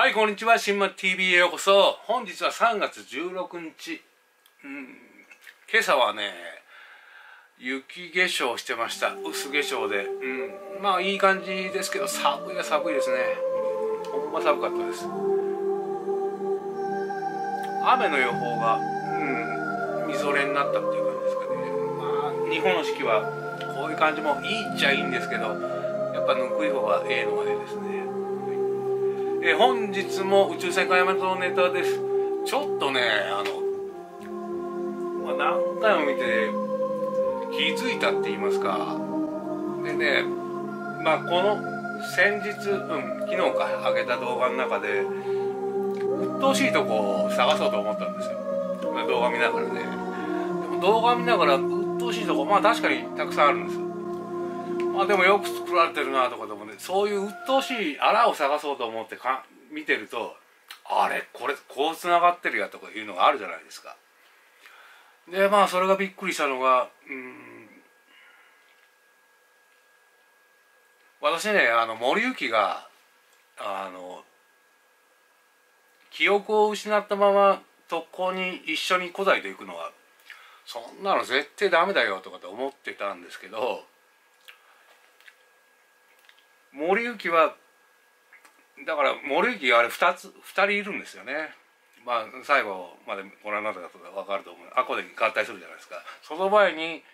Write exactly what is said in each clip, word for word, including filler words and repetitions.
はい、こんにちは。新町 ティービー へようこそ。本日はさんがつじゅうろくにち。うん、今朝はね、雪化粧してました。薄化粧で。うん、まあいい感じですけど、寒いは寒いですね。ほんま寒かったです。雨の予報が、うん、みぞれになったっていう感じですかね。まあ、日本の四季はこういう感じもいいっちゃいいんですけど、やっぱぬくい方がええのがええですね。え本日も宇宙戦艦ヤマトのネタです。ちょっとね、あの、まあ、何回も見て気づいたって言いますか。でね、まあこの先日、うん、昨日か上げた動画の中で鬱陶しいとこを探そうと思ったんですよ。動画見ながらね。でも動画見ながら鬱陶しいとこ、まあ確かにたくさんあるんですよ。まあでもよく作られてるなとかでもね、そういう鬱陶しいあらを探そうと思ってか見てると、あれこれこうつながってるやとかいうのがあるじゃないですか。でまあそれがびっくりしたのが、うん、私ね、あの森行があの記憶を失ったまま特攻に一緒に古代と行くのはそんなの絶対ダメだよとかと思ってたんですけど、森行はだから森行があれふたつふたりいるんですよね。まあ最後までご覧になった方が分かると思う。あこで合体するじゃないですか。その前に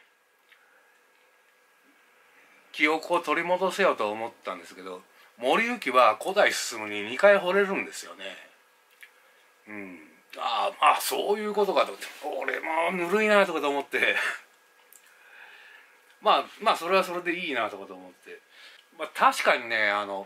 記憶を取り戻せようと思ったんですけど、森行は古代進むににかい惚れるんですよね。うん、ああまあそういうことかと思って、俺もぬるいなとかと思ってまあまあそれはそれでいいなとかと思って、まあ、確かにね、あの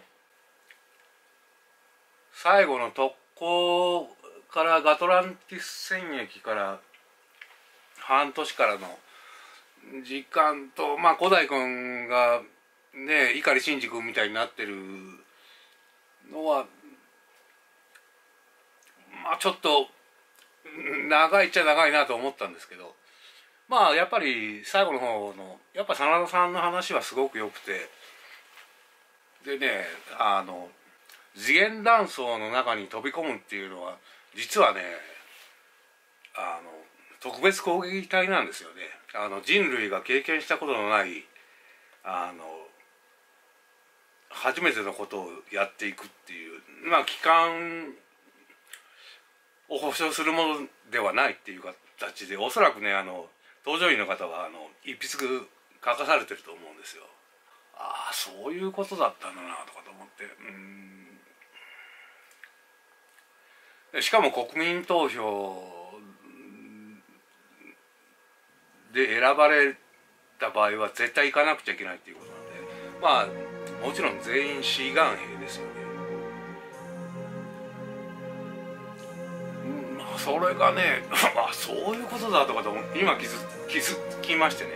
最後の特攻からガトランティス戦役から半年からの時間と、まあ古代君がね碇シンジ君みたいになってるのはまあちょっと長いっちゃ長いなと思ったんですけど、まあやっぱり最後の方のやっぱ真田さんの話はすごく良くて、でね、あの次元断層の中に飛び込むっていうのは実はね、あの特別攻撃隊なんですよね。あの人類が経験したことのないあの初めてのことをやっていくっていう、まあ期間を保証するものではないっていう形で、おそらくね、あの搭乗員の方はあの一筆書かされてると思うんですよ。ああそういうことだったんだなとかと思って、うん、しかも国民投票で選ばれた場合は絶対行かなくちゃいけないっていうことなんで、まあもちろん全員志願兵ですよね。うん、まあそれがねあそういうことだとかと今気づ気づきましてね、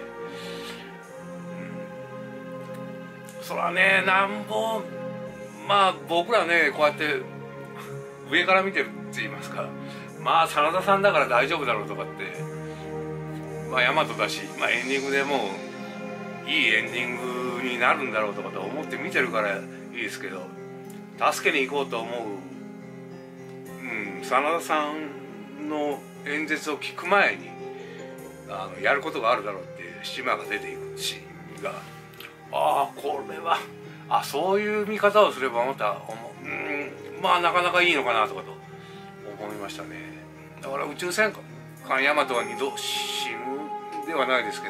うん、そらねなんぼまあ僕らねこうやって上から見てるって言いますか、まあ真田さんだから大丈夫だろうとかって、まあ大和だし、まあ、エンディングでもういいエンディングになるんだろうとかと思って見てるからいいですけど、助けに行こうと思う、うん、真田さんの演説を聞く前にあのやることがあるだろうって島が出ていくシーンが、ああこれはあそういう見方をすればまた思う、うん、まあなかなかいいのかなとかと思いましたね。だから宇宙戦艦ヤマトは二度死ぬではないですけど、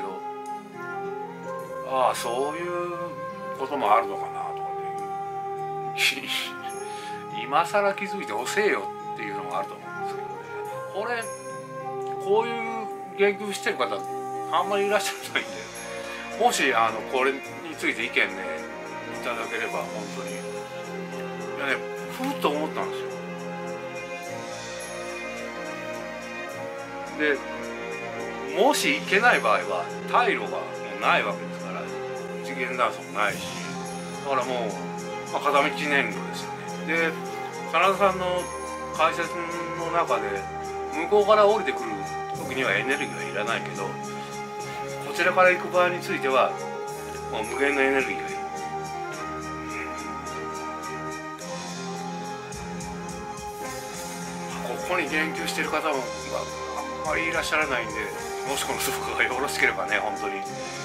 ああそういうこともあるのかなとかね今更気づいて遅えよっていうのがあると思うんですけどね。これこういう言及してる方あんまりいらっしゃらないんで、もしあのこれについて意見ねいただければ本当に、いやねふーっと思ったんですよ。でもし行けない場合は退路がもうないわけですから、次元断層もないし、だからもう、まあ、片道燃料ですよね。で真田さんの解説の中で向こうから降りてくる時にはエネルギーはいらないけど、こちらから行く場合についてはもう無限のエネルギーがいる。 こに言及している方も、まあ、あんまりいらっしゃらないんで、もしこのスープがよろしければね、本当に。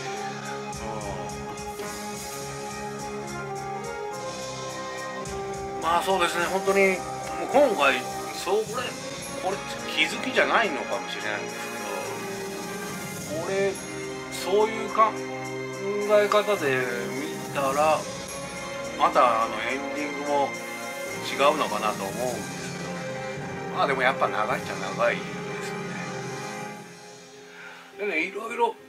まあそうですね、本当にもう今回そうこれこれ気づきじゃないのかもしれないんですけど、これそういう考え方で見たらまたあのエンディングも違うのかなと思うんですけど、まあでもやっぱ長いっちゃ長いですよね。でね、いろいろ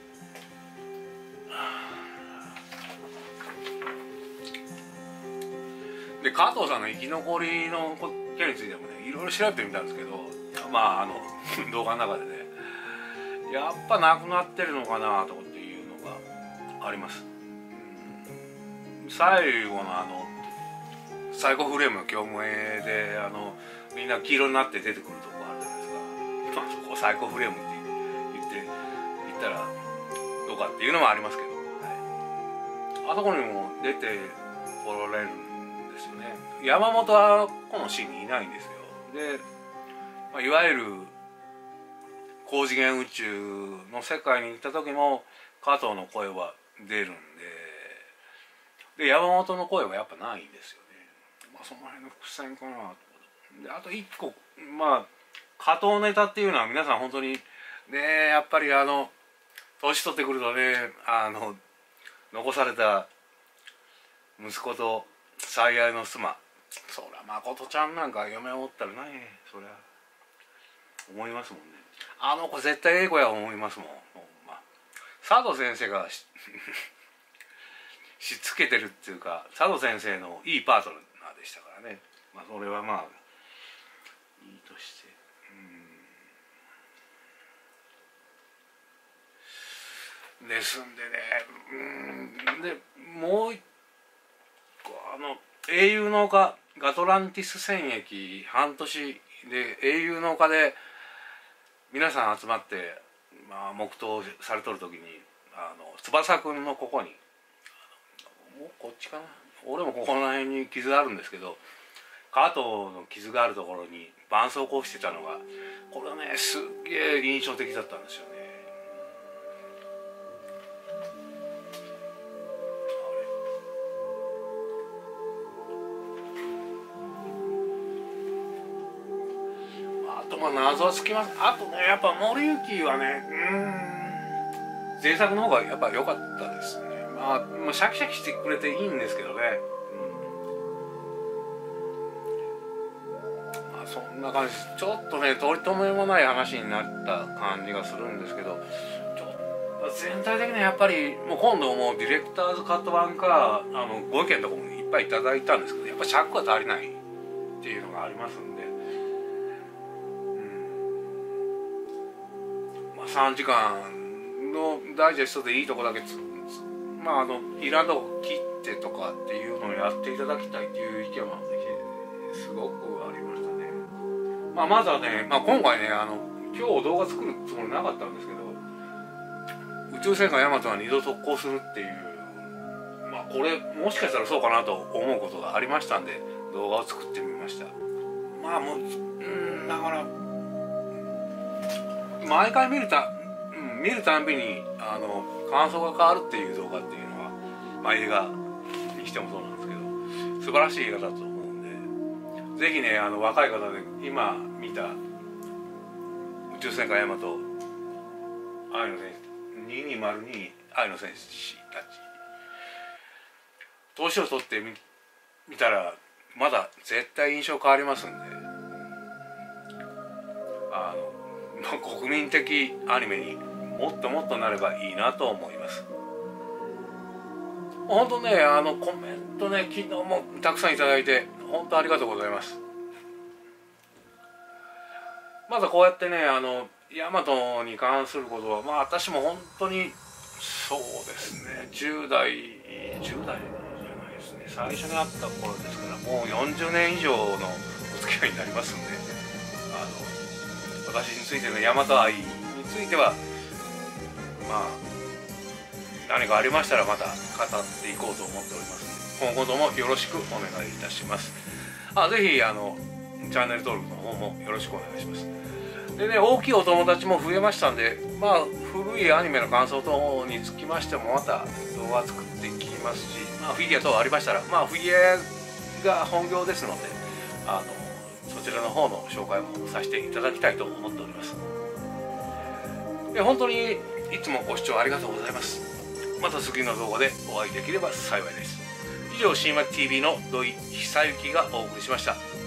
で加藤さんの生き残りの件についてもね、いろいろ調べてみたんですけど、まああの動画の中でね、やっぱなくなってるのかなとかっていうのがあります。うん、最後のあのサイコフレームの共鳴であのみんな黄色になって出てくるとこあるじゃないですか。まあそこをサイコフレームって言って言ったらどうかっていうのもありますけど、はい、あそこにも出てこられるんですよね。山本はこのシーンにいないんですよ。で、まあ、いわゆる高次元宇宙の世界に行った時も加藤の声は出るんで、で山本の声はやっぱないんですよね。まあその辺の伏線かなと。であと一個、まあ加藤ネタっていうのは皆さん本当にね、やっぱりあの年取ってくるとね、あの残された息子と最愛の妻、そりゃ誠ちゃんなんか嫁を持ったらね、そりゃ思いますもんね。あの子絶対ええ子や思いますもん。まあ、佐藤先生がししつけてるっていうか、佐藤先生のいいパートナーでしたからね。まあそれはまあいいとして、うんですんでね、うんでもう一個、あの英雄の丘ガトランティス戦役半年で英雄の丘で皆さん集まって、まあ、黙祷されとる時にあの翼くんのここにもうこっちかな、俺もここの辺に傷あるんですけど、加藤の傷があるところに絆創膏してたのが、これはねすっげえ印象的だったんですよね。あとまあ謎はつきます。あとねやっぱ森行はね、うーん前作の方がやっぱ良かったですね。まあ、まあ、シャキシャキしてくれていいんですけどね、うん、まあそんな感じです。ちょっとね取り留めもない話になった感じがするんですけど、ちょ全体的にやっぱりもう今度もうディレクターズカット版かあのご意見とかもいっぱいいただいたんですけど、やっぱ尺が足りないっていうのがありますんで、うん、まあさんじかんのダイジェストでいいとこだけつまああのいらんとこ切ってとかっていうのをやっていただきたいっていう意見はすごくありましたね。まあまずはね、まあ、今回ねあの今日動画作るつもりなかったんですけど、宇宙戦艦ヤマトは二度特攻するっていう、まあこれもしかしたらそうかなと思うことがありましたんで動画を作ってみました。まあもううんだから毎回見るた、うん、見るたんびにあの感想が変わるっていう動画っていうのは、まあ、映画にしてもそうなんですけど素晴らしい映画だと思うんで、ぜひねあの若い方で今見た宇宙戦艦ヤマト愛の戦士にひゃくにじゅうに愛の戦士たち年を取ってみ見たらまだ絶対印象変わりますんで、あの国民的アニメにもっともっとなればいいなと思います。本当ねあのコメントね昨日もたくさんいただいて本当ありがとうございます。まずこうやってねあのヤマトに関することはまあ私も本当にそうですねじゅう代じゅう代じゃないですね、最初に会った頃ですからもうよんじゅうねん以上のお付き合いになりますんで、あの私についてのヤマト愛についてはまあ何かありましたらまた語っていこうと思っておりますので、今後ともよろしくお願いいたします。あぜひあのチャンネル登録の方もよろしくお願いします。でね、大きいお友達も増えましたんで、まあ古いアニメの感想等につきましてもまた動画作っていきますし、まあ、フィギュア等ありましたら、まあフィギュアが本業ですので、あのそちらの方の紹介もさせていただきたいと思っております。で本当にいつもご視聴ありがとうございます。また次の動画でお会いできれば幸いです。以上、新町 ティーブイ の土井久之がお送りしました。